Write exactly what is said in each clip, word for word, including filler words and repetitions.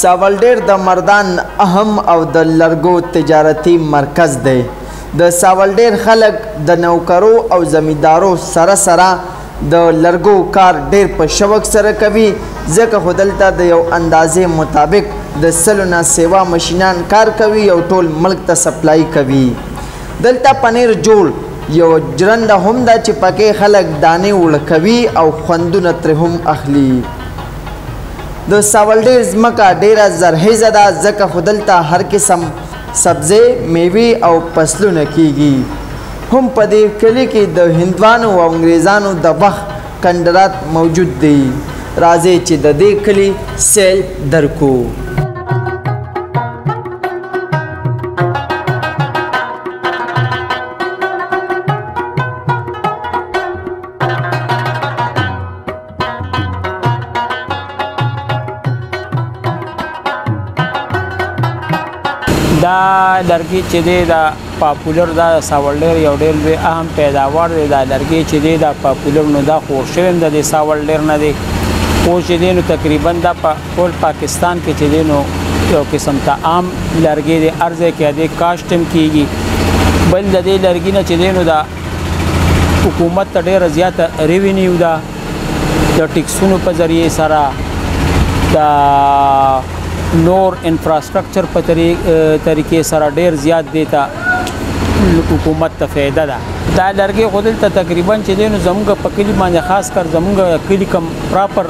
ساولډیر د مردان اهم او د لرګو تجارتي مرکز دی. د ساولډیر خلک د نوکرو او زمیندارو سره سره د لرګو کار ډیر په شوق سره کوي، ځکه خو دلته د یو اندازې مطابق د سلو نه سیوا ماشینان کار کوي او ټول ملک ته سپلای کوي. دلته پنیر جوړ یو جرنده هم ده چې پکې خلک دانې وړه کوي او خوندونه ترې هم اخلي. د ساولډیر ځمکه ډیره زرخیزه ده، ځکه خو دلته هر قسم سبزی، میوې او فصلونه کیږي. هم په دې کلي کې د هندوانو او انګریزانو د وخت کنډرات موجود دي. راځئ چې د دې کلي سیل درکو. دا لرګي چې دی دا پاپولر دا ساولډیر یو ډېر لوی اهم پیداوار دی. دا لرګي چې دی دا پاپولر نو دا خور شوی هم د ساولډیر نه دی. خو چې دی نو تقریبا دا په ټول پاکستان کې چې دی نو یو قسم ته عام لرګي دی، هر ځای کې دی کاشت هم کیږي. بل د دې لرګي نه چې دی نو دا حکومت ته ډېره زیاته ریوینیو ده د ټیکسونو په ذریعې سره، د نور انفراسټرکچر په طریقې سره ډیر زیات دیتا حکومت ته فایده ده. دا لرګي خو دلته تقریبا چې دی نو زموږ په کلي باندې خاص کر زموږ کلي کم پراپر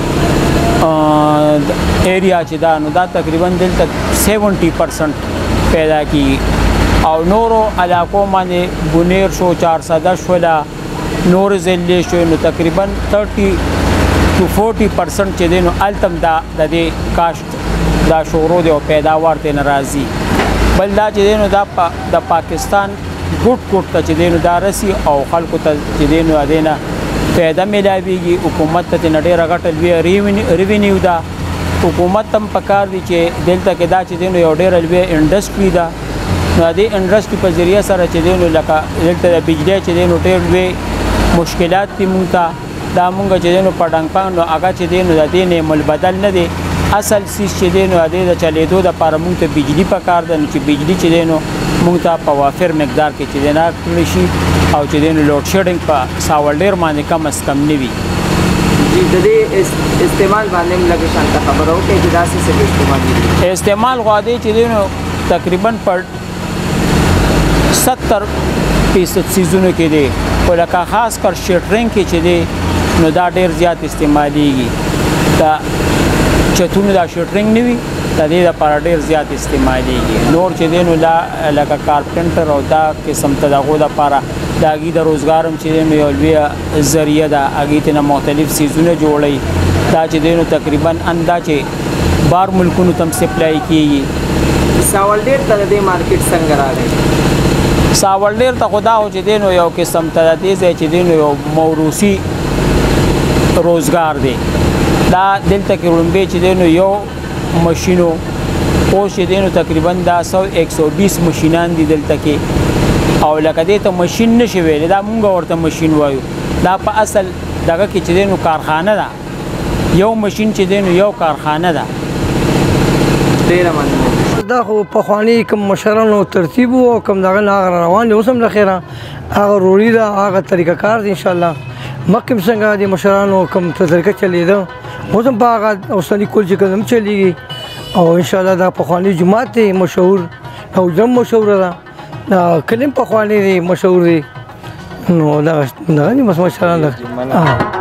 ایریا چې دا نو دا تقریبا دلته سیونټي پرسنټ پیدا کیږي او نورو علاقو باندې بونیر شو، چارسده شوله، نور ضلعې شو، نو تقریبا تھرٹی ټو فورٹی پرسنټ چې دی نو التم دا د دې کاشت دا شورو دی او پیداوار ته ناراضي. بل دا چې دی نو دا د پاکستان ګوټ ګوټ ته چې دی نو دا رسی او خلکو ته چې دی نو ادینه پیدا ملاویږي. حکومت ته نډیره غټه لوی ریوینیو ده. حکومت هم پکار دی چې دلته کې دا چې دی نو یو ډیره لوی انډسټري ده. نو دې انډسټري په ذریعه سره چې دی نو لکه دلته د بجلی چې دی نو ډیر لوی مشکلات دي مونږ ته. دا مونږ چې دی نو په ډنګ پان نو هغه چې دی نو د دې نعمل بدل نه دی. اصل سیس چې دی نو د دې د چلیدو دپاره مونږ ته بجلي پکار ده، نو چې بجلي چې دی نو مونږ ته په وافر مقدار کې چې دی نه کړی شي او چې دی نو لوډ شیډنګ په ساولډیر باندې کم از کم نه وي. د دې استعمال باندې هم لږ شانته خبره وکړئ چې داسې څه استعمال دي. استعمال خو دی چې دی نو تقریبا پر ستر فیصد څیزونو کې دی، خو لکه خاص کر شیټرینګ کې چې دی نو دا ډیر زیات استعمالیږي. دا چتونو دا شوټرینګ نه وي، د دې لپاره ډېر زیات استعمالیږي. نور چې دی نو لا لکه کارپنټر او دا قسم ته د هغو دپاره د هغې د روزګار هم چې دی نو یو لویه ذریعه ده. هغې ته نه مختلف څیزونه جوړوي. دا چې دی نو تقریبا اندا چې بار ملکونو ته هم سپلای کېږي. ساولډیر ته د دې مارکیټ څنګه راغی؟ ساولډیر ته خو دا خو چې دی نو یو قسم ته د دې ځای چې دی نو یو موروثي روزګار دی. دا دلته کې وړاندې چې دی نو یو ماشینو اوس چې دی نو تقریبا دا سو ایک سو بیس ماشینان دي دلته کې، او لکه دې ته ماشین نشي ویلی، دا مونږ ورته ماشین وایو. دا په اصل دغه کې چې دی نو کارخانه ده، یو ماشین چې دی نو یو کارخانه ده. ډېره مننه. دا خو پخواني کوم مشرانو ترتیب و او کوم دغه نه هغه روان دي، اوس هم له خیره هغه روړي ده، هغه طریقه کار دی. انشاءالله مخکې څنګه د مشرانو کوم طریقه چلیده اوس هم په هغه اوسني کول چې کوم چلیږي. او انشاءالله دا پخواني جومات دی مشهور، او جم مشهوره ده، دا کلي هم پخواني دی مشهور دی. نو دغه دغه دي مشران.